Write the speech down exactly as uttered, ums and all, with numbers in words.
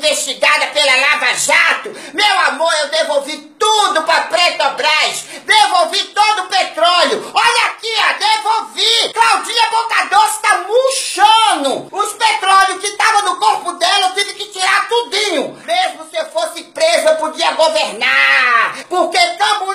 investigada pela Lava Jato. Meu amor, eu devolvi tudo pra Petrobras. Devolvi todo o petróleo. Olha aqui, ó, devolvi. Claudinha Boca Doce tá murchando. Os petróleos que estavam no corpo dela, eu tive que tirar tudinho. Mesmo se eu fosse preso, eu podia governar. Porque tamo